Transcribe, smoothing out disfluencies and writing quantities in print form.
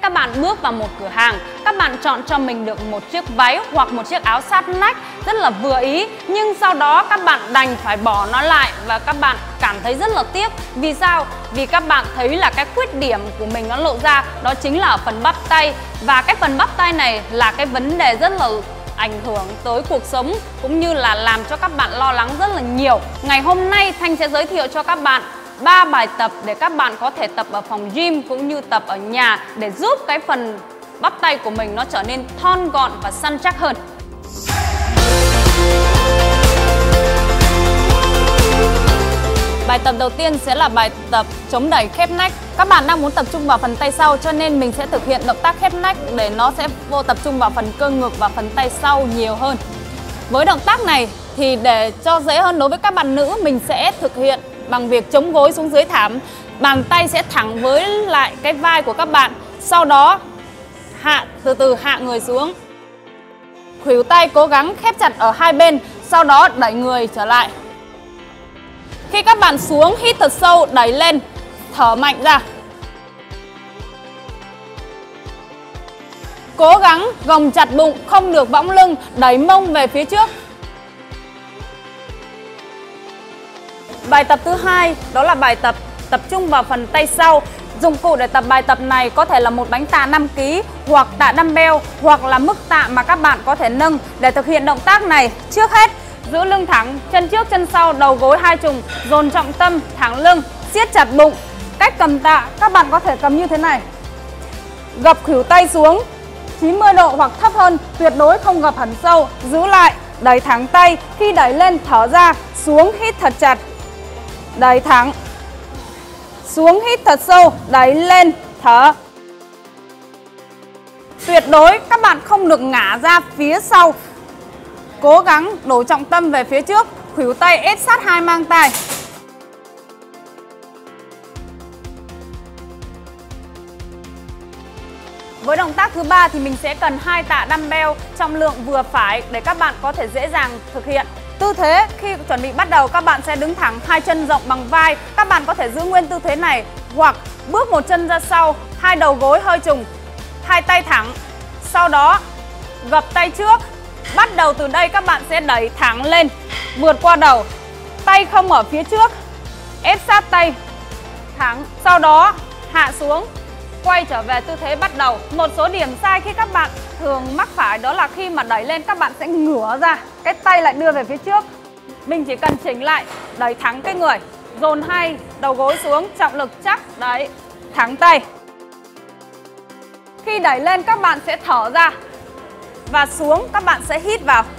các bạn bước vào một cửa hàng, các bạn chọn cho mình được một chiếc váy hoặc một chiếc áo sát nách rất là vừa ý, nhưng sau đó các bạn đành phải bỏ nó lại và các bạn cảm thấy rất là tiếc. Vì sao? Vì các bạn thấy là cái khuyết điểm của mình nó lộ ra, đó chính là ở phần bắp tay. Và cái phần bắp tay này là cái vấn đề rất là ảnh hưởng tới cuộc sống cũng như là làm cho các bạn lo lắng rất là nhiều. Ngày hôm nay Thanh sẽ giới thiệu cho các bạn 3 bài tập để các bạn có thể tập ở phòng gym cũng như tập ở nhà để giúp cái phần bắp tay của mình nó trở nên thon gọn và săn chắc hơn. Bài tập đầu tiên sẽ là bài tập chống đẩy khép nách. Các bạn đang muốn tập trung vào phần tay sau cho nên mình sẽ thực hiện động tác khép nách để nó sẽ vô tập trung vào phần cơ ngực và phần tay sau nhiều hơn. Với động tác này thì để cho dễ hơn đối với các bạn nữ, mình sẽ thực hiện bằng việc chống gối xuống dưới thảm. Bàn tay sẽ thẳng với lại cái vai của các bạn. Sau đó từ từ hạ người xuống. Khuỷu tay cố gắng khép chặt ở hai bên, sau đó đẩy người trở lại. Khi các bạn xuống, hít thật sâu, đẩy lên, thở mạnh ra. Cố gắng gồng chặt bụng, không được võng lưng, đẩy mông về phía trước. Bài tập thứ hai đó là bài tập trung vào phần tay sau. Dụng cụ để tập bài tập này có thể là một bánh tạ 5 kg hoặc tạ dumbbell hoặc là mức tạ mà các bạn có thể nâng. Để thực hiện động tác này, trước hết giữ lưng thẳng, chân trước chân sau, đầu gối hai trùng, dồn trọng tâm, thẳng lưng, siết chặt bụng. Cách cầm tạ các bạn có thể cầm như thế này. Gập khuỷu tay xuống 90 độ hoặc thấp hơn, tuyệt đối không gập hẳn sâu. Giữ lại, đẩy thẳng tay, khi đẩy lên thở ra, xuống hít thật chặt. Đẩy thẳng, xuống hít thật sâu, đẩy lên, thở. Tuyệt đối các bạn không được ngả ra phía sau. Cố gắng đổ trọng tâm về phía trước, khuỷu tay ép sát hai mang tai. Với động tác thứ ba thì mình sẽ cần 2 tạ dumbbell trọng lượng vừa phải để các bạn có thể dễ dàng thực hiện. Tư thế khi chuẩn bị bắt đầu, các bạn sẽ đứng thẳng, hai chân rộng bằng vai. Các bạn có thể giữ nguyên tư thế này hoặc bước một chân ra sau, hai đầu gối hơi trùng, hai tay thẳng. Sau đó gập tay trước. Bắt đầu từ đây các bạn sẽ đẩy thẳng lên, vượt qua đầu. Tay không ở phía trước, ép sát tay, thẳng. Sau đó hạ xuống, quay trở về tư thế bắt đầu. Một số điểm sai khi các bạn thường mắc phải đó là khi mà đẩy lên các bạn sẽ ngửa ra, cái tay lại đưa về phía trước. Mình chỉ cần chỉnh lại, đẩy thẳng cái người, dồn hai đầu gối xuống, trọng lực chắc, đấy, thẳng tay. Khi đẩy lên các bạn sẽ thở ra và xuống các bạn sẽ hít vào.